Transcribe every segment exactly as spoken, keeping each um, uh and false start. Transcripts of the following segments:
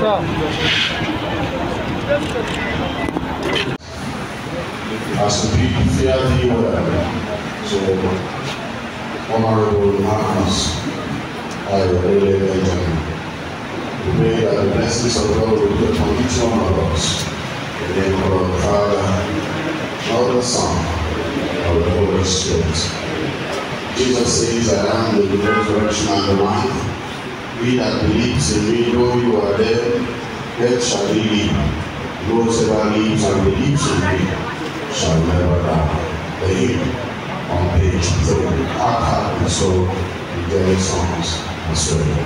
As the people fear thee well, so Honorable Marcus, Ayodele, Benjamin, we pray that the blessings of God will be upon each one of us. In the name of the Father, of the Son, of the Holy Spirit. Jesus says, I am the resurrection and the life. He that believes in me, though you are dead, yet shall he live. Whosoever lives and believes in me shall never die. The hymn on page three. Our heart and soul in daily songs as well.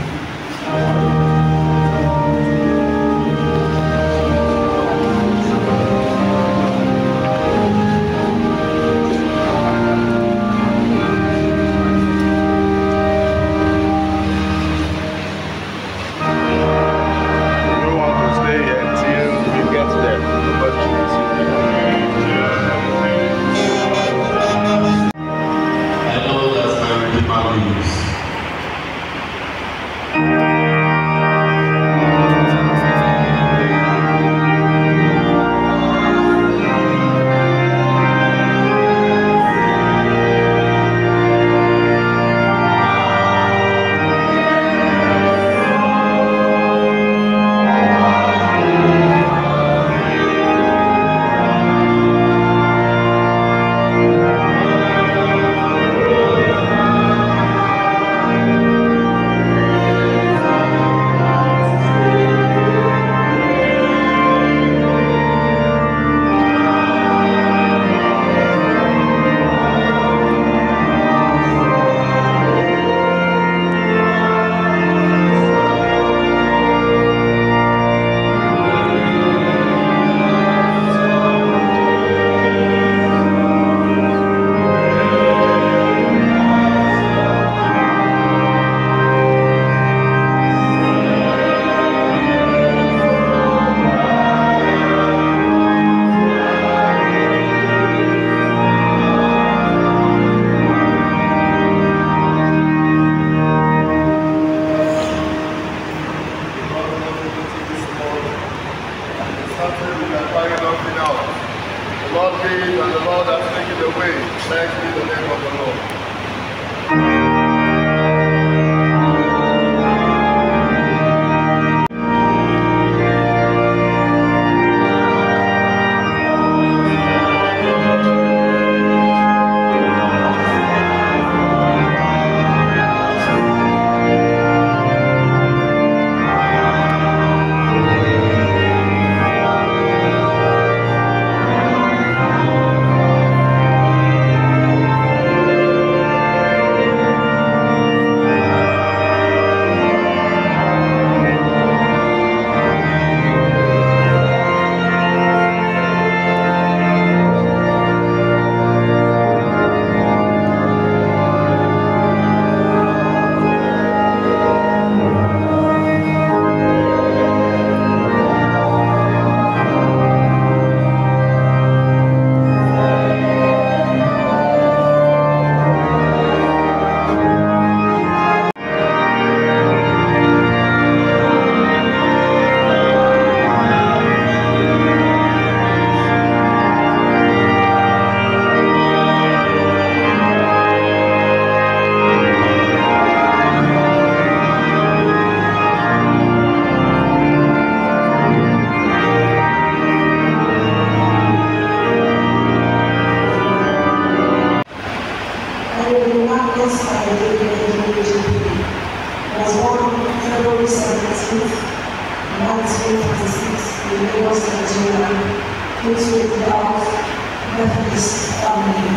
Methodist family.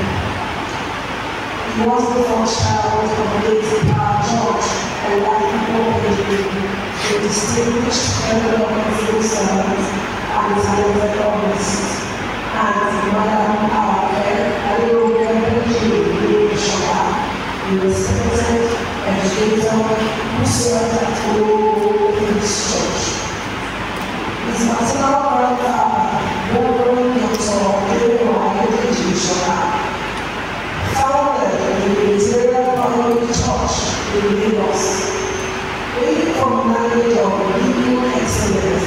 He was the first child of a late George and a distinguished member of the civil servant and talented artist. And Madam Ayodele, a respected educator who served at Olowogbowo in this church. His maternal grandfather, Reverend Doctor Ayodele, founded the Unitarian Family Church in Lagos, waiting for knowledge of biblical excellence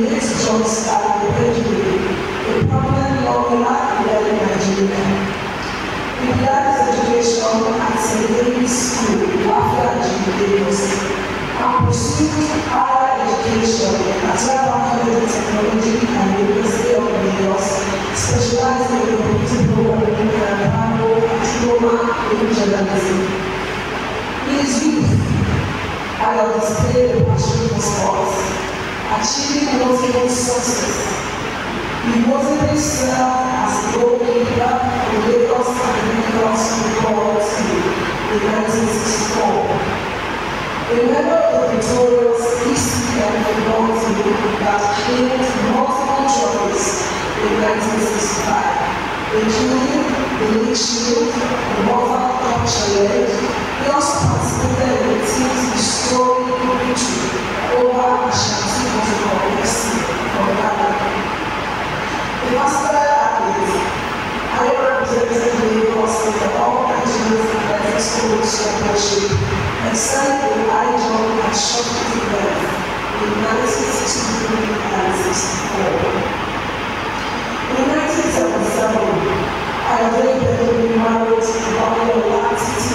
late John Star Ayodele, a prominent lawyer in Nigeria. He began his education at Saint David's School, Lafayette, Lagos, and pursued higher education at Wesley College of Technology and University of Lagos, specializing in computer programming and diploma in journalism. In his youth, Ayodele displayed a passion for sports, achieving notable success. He notably served as a goalkeeper for Lagos Academicals Football Team in nineteen sixty-four. A member of the victorious E C M football team that claimed multiple trophies in nineteen sixty-five, including the League Shield, the World Cup Challenge. He also participated in the team's historic victory over Ashanti Football F C from Ghana. The master athlete, I represented Lagos in the All Nigerian Athletic School Championship, excelling in high jump and short event in nineteen sixty-three and sixty-four. In nineteen seventy-seven, Ayodele became married to the daughter of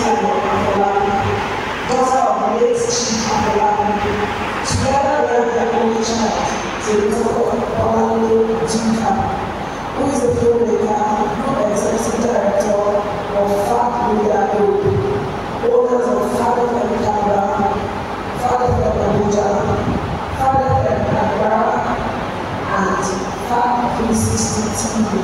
daughter of the late Chief Afolabi. Together they have their only child, the daughter of Olowogbowo, who is a filmmaker, group executive director of Fact Media Group, owners of Father Fem Camera, Father Fem Abuja, Father Fem Accra, and Fact three sixty T V.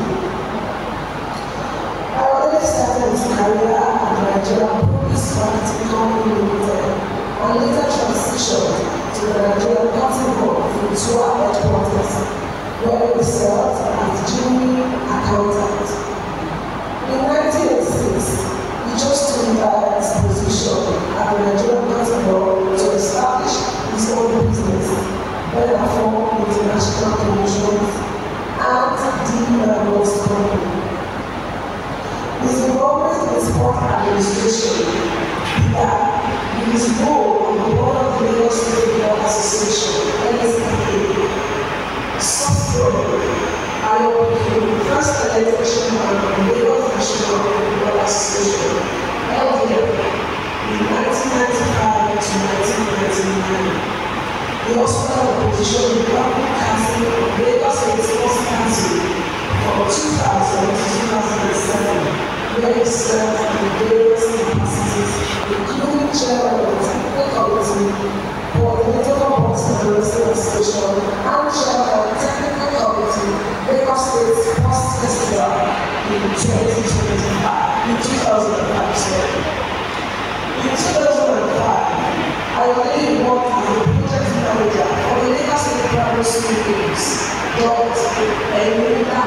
Ayodele started his career at Nigerian Police Marketing Company Limited and later transitioned to the Nigerian Cotton Board from Tua headquarters, where he served as junior accountant. In nineteen eighty-six, he chose to retire his position at the Nigerian Cotton Board to establish his own business, Therefore International Promotions and D. Ramos Company. His involvement in sport administration began with his role on the board of the Lagos State Football Association, L S F A. Subsequently, Ayodele became the first elected chairman of the Lagos National Football Association, L D F, in nineteen ninety-five to nineteen ninety-nine. He also held a position in the public council of Lagos State Sports Council from two thousand to two thousand seven, where he served in various capacities, including chairman of the technical committee, coordinator for Box and Wrestling Association, and chairman of the technical committee, Lagos State Sports Festival in twenty twenty-five, in two thousand five. In two thousand five, Ayodele worked as a project manager for the Lagos State Primary School Games, dubbed Ayodele.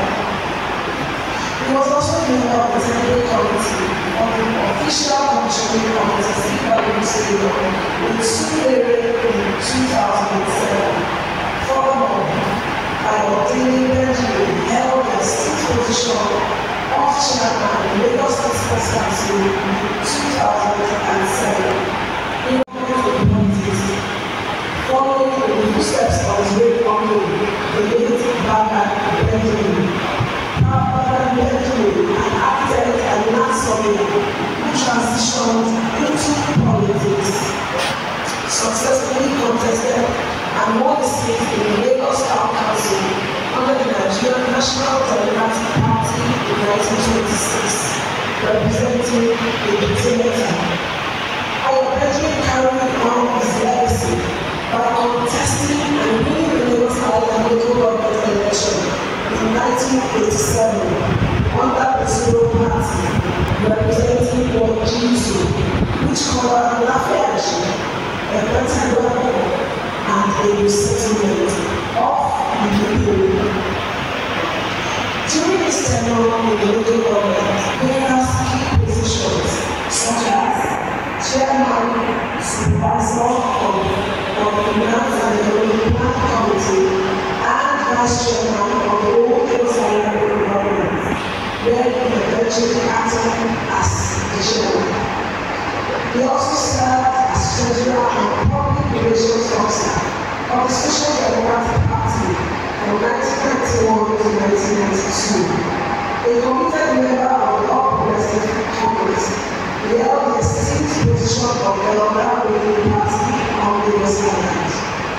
He was also a member of the technical committee of the official commissioning committee of the Stadium in Surulere in two thousand seven. Furthermore, Ayodele Benjamin held the sixth position of chairman of the Lagos State Sports Council in two thousand seven. He worked with politics, following in the footsteps of his great uncle, the late Baba Benjamin. Baba Benjamin, an architect and land surveyor who transitioned into politics, successfully contested and won a seat in the Lagos Town Council under the Nigerian National Democratic Party in nineteen twenty-six, representing the Ayodele. Ayodele carried on his legacy by contesting and winning the Lagos Island local government election in nineteen eighty-seven under the Zero Party, representing Lord Jesus, which covered Lafayette, a Pentagon, and a resettlement of the people. During his tenure in the local government, he has key positions such as chairman, supervisor of the Finance and Development Committee, and vice chairman of the Old Lagos Island government, where he eventually acted as the chairman. He also served as treasurer and public relations officer of the Social Democratic Party from nineteen ninety-one to nineteen ninety-two. A committed member of the All Progressive Congress, he held the esteemed position of elder ruling party on the West Island.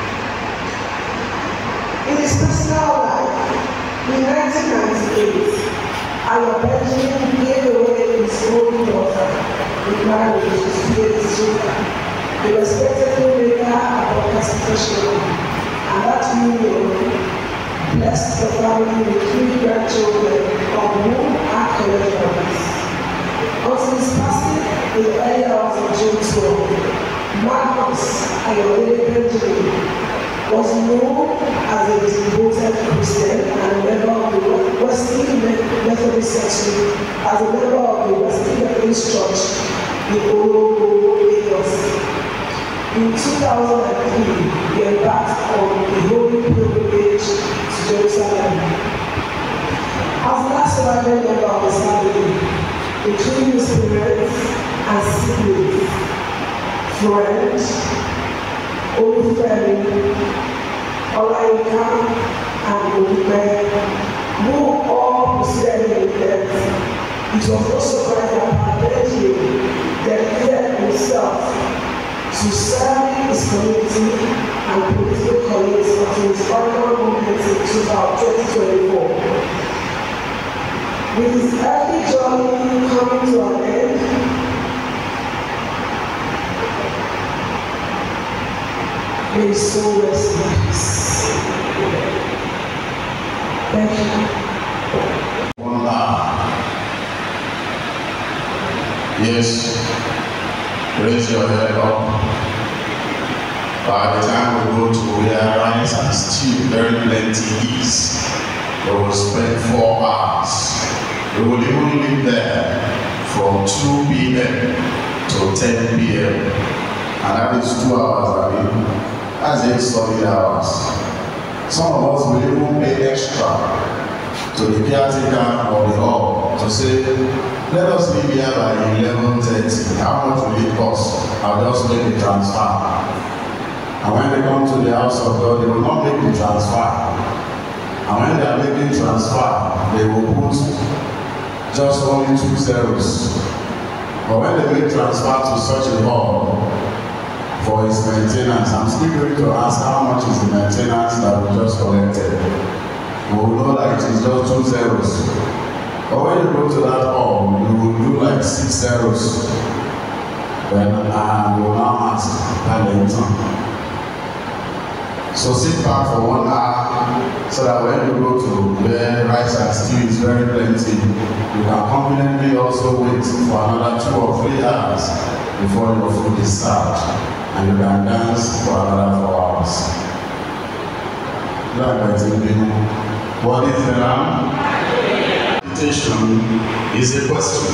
In his personal life, in nineteen ninety-eight, Ayodele gave away his only daughter in marriage to his children. He respected filmmaker and broadcast professional, and that union blessed the family with three grandchildren of whom are college brothers. Until his passing in the early hours of June twelfth, Magnus Ayodele was known as a devoted Christian and a member of the Wesley Methodist section, as a member of the Wesley Methodist Church in Olowogbowo, Lagos. In two thousand three, he embarked on the holy pilgrimage to Jerusalem. As the last surviving member of his family, including his parents and siblings, friends, Olufemi, Olayinka, and Olupe, who all proceeded in death. It was no surprise that Ayodele dedicated himself to serving his community and political colleagues until his final moment in twenty twenty-four. With his earthly journey coming to an end, may his soul rest in peace. Thank you. Wonder. Yes, raise your head up. By the time we go to where rice and stew very plenty is, we will spend four hours. We will even live there from two p m to ten p m And that is two hours, I mean. That's eight solid hours. Some of us will even pay extra to the caretaker of the hall to say, let us leave here by eleven thirty. How much will it cost? I'll just make the transfer. And when they come to the house of God, they will not make the transfer. And when they are making transfer, they will put just only two zeros. But when they make transfer to such a hall, for its maintenance, I'm still going to ask how much is the maintenance that we just collected. We will know that it is just two zeros. But when you go to that hall, you will do like six zeros. Then uh, we will now ask Paddington. So sit back for one hour so that when you go to where rice and stew is very plenty, you can confidently also wait for another two or three hours before your food is served. And you can dance for another four hours. What is the lamb? Meditation is a question.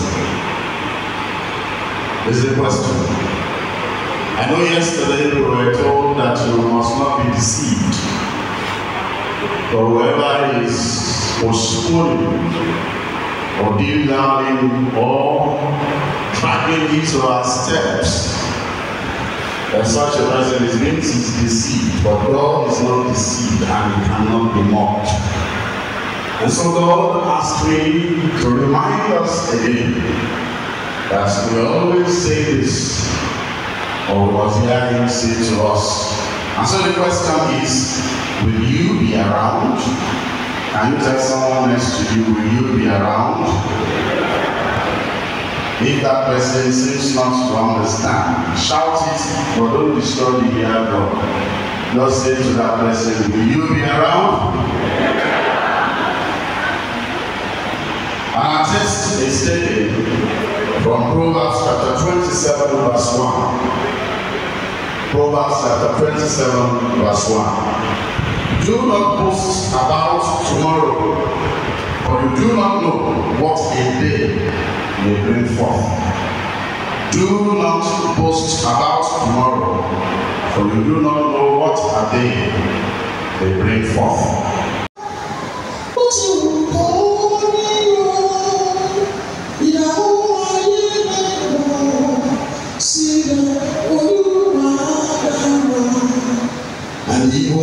Is a question. I know yesterday we were told that you must not be deceived. But whoever is postponing or dilly-dallying or dragging into our steps, and such a person is being deceived, but God is not deceived and he cannot be mocked. And so God asked me to remind us again that we always say this, or we must hear him say to us. And so the question is, will you be around? Can you tell someone next to you, will you be around? If that person seems not to understand, shout it, but don't destroy the eardrum. Just say to that person, will you be around? Our text is taken from Proverbs chapter twenty-seven, verse one. Proverbs chapter twenty-seven, verse one. Do not boast about tomorrow, for you do not know what a day may bring forth. Do not boast about tomorrow, for you do not know what a day may bring forth. And he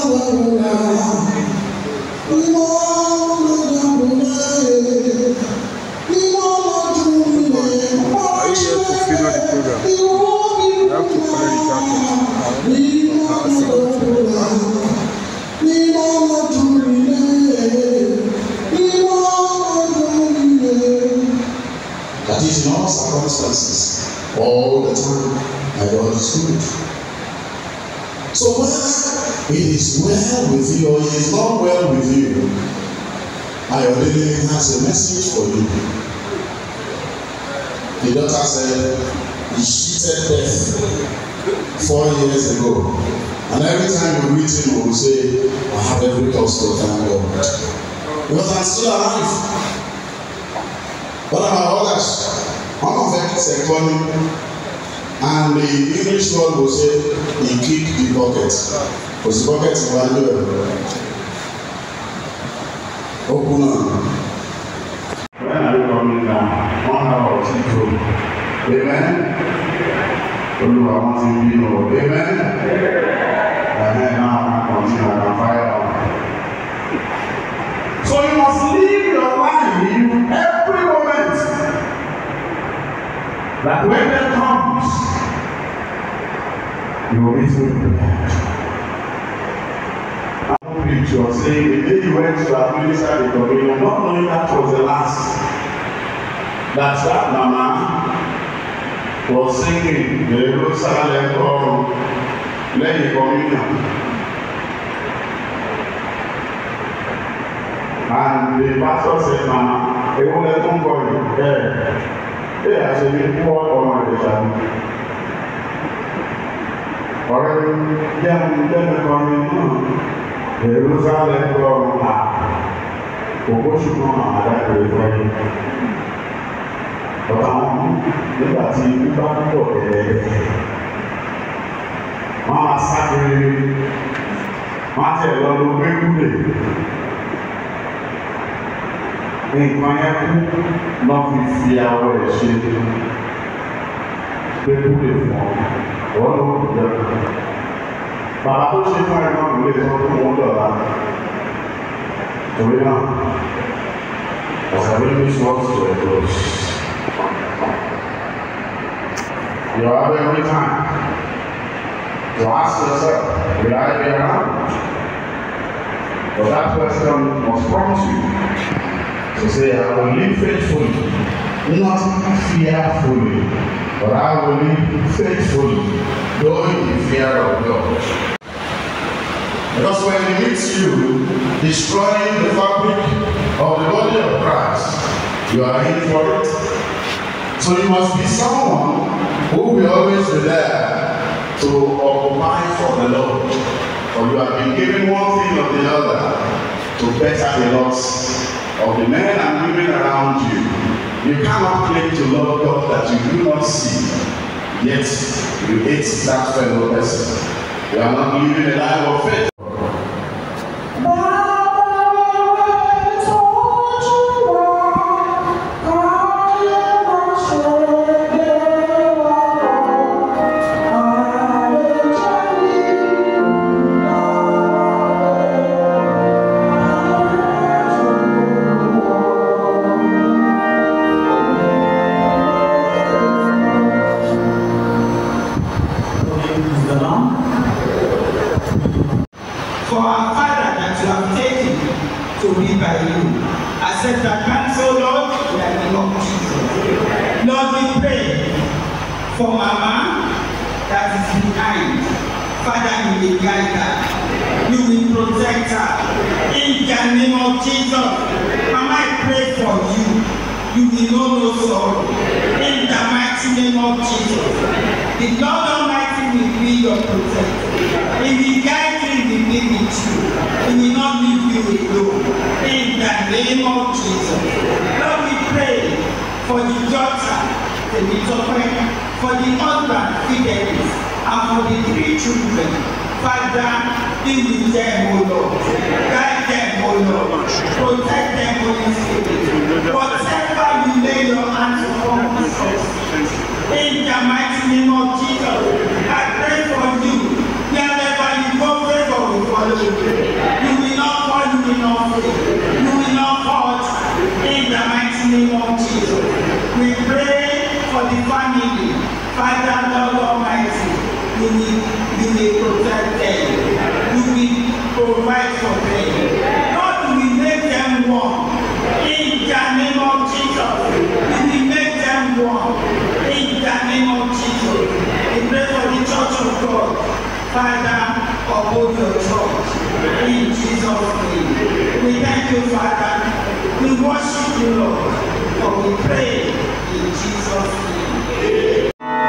That is in all circumstances, all the time, my God is good. So whether it is well with you or it is not well with you, Ayodele has a message for you. The daughter said he cheated death four years ago. And every time you meet him, he will say, I have every cause to thank God. Because I'm still alive. What about others? One of them is a economy. And the English word will say, he kicked the bucket. Because the bucket is valuable. Open on. When are you coming down? One hour or two. Amen. Olúwa wọn ti bí o. Amen. Amen. Now I can continue. I can fire on. So you must live your life every moment. That when that comes, you will be prepared. Picture saying the day you went to administer the communion, not knowing that was the last, that that mama was singing the Jerusalem from Lady Communion. And the pastor said, Mama, they won't let them go in there. They are saying, poor congregation. Or them, them communion. Jerusalem from her. Ogoshukun Amada Jerusalem. But àwọn nígbà tí bíbá pọ̀ ẹ̀ẹ́dẹ̀ wọ́n máa sákiri wọ́n á tẹ̀ lọ lọ gbẹ́gbẹ́ nǹkan yẹn kú lọ́ fi fi awọ ẹ̀ ṣe gbẹ́gbẹ́ fún ọ wọ́n ló kù jẹ́ bàbá tó ṣe fún ẹ náà ló lè sọ fún wọn lọ́la torí náà ọ̀sẹ̀ ló ní ṣọ́ọ̀ṣì rẹ̀ close. You have every time to ask yourself, will I be around? But that question must prompt you to say, I will live faithfully, not fearfully, but I will live faithfully, knowing the fear of God. Because when he meets you, destroying the fabric of the body of Christ, you are in for it. So you must be someone who will always be there to occupy for the Lord. For you have been given one thing or the other to better the loss of the men and women around you. You cannot claim to love God that you do not see, yet you hate that fellow person. You are not living a life of faith. For our Father that you have taken to be by you, accept our thanks, O Lord, in the name of Jesus. Lord, we pray for Mama that is behind. Father, you will guide her. You will protect her. In the name of Jesus. Mama, I pray for you. You will know no sorrow. In the mighty name of Jesus. The Lord Almighty will be your protector. He will guide you, he will be with you. He will not leave you alone. In the name of Jesus. Lord, we pray for the daughter, the little friend, for the husband, Fidelis, and for the three children. Father, be with them, O Lord. Guide them, O Lord. Protect them, Holy Spirit. Whatever you lay your hands upon, in the mighty name of Jesus, I pray for you. Wherever you go, favor will follow you. fail. You will not hurt in the mighty name of Jesus. We pray for the family. Father, Lord Almighty, you will, you will protect them. You will provide for them. Lord, you will make them one. In the name of Jesus. You will make them one. In the name of Jesus. We pray for the church of God. Father, uphold your church. In Jesus' name. We thank you, Father. We worship you, Lord. For we pray in Jesus' name.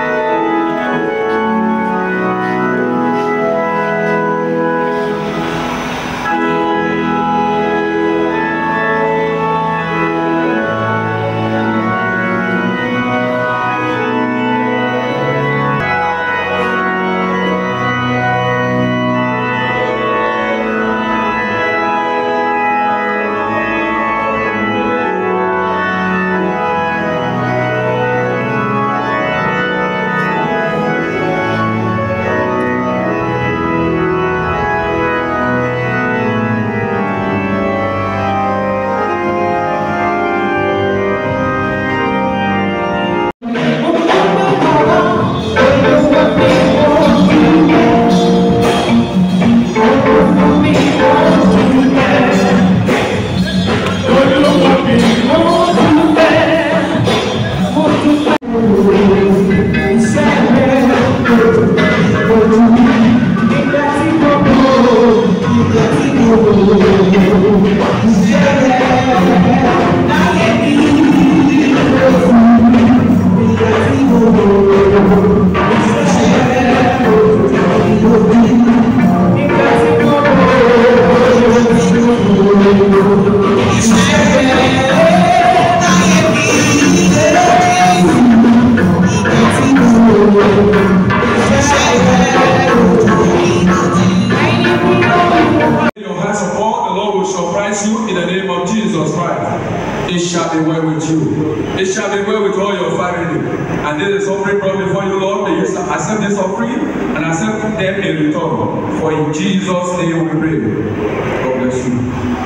It shall be well with you. It shall be well with all your family. And this is offering brought before you, Lord. May you accept this offering and accept them in return. For in Jesus' name we pray. God bless you.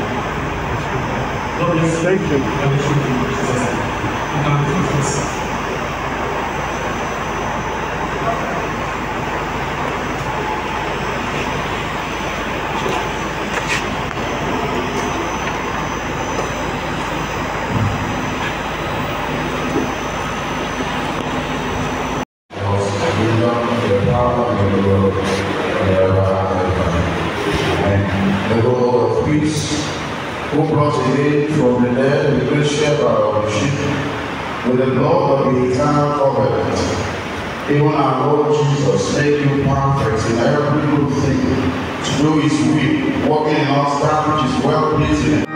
God bless you. Thank you. God bless you. You can pray for yourself. The Lord of peace, who brought again from the dead the great shepherd of the sheep, with the blood of the eternal covenant, even our Lord Jesus, make you perfect in every good thing, to do his will, working in us that which is well pleasing.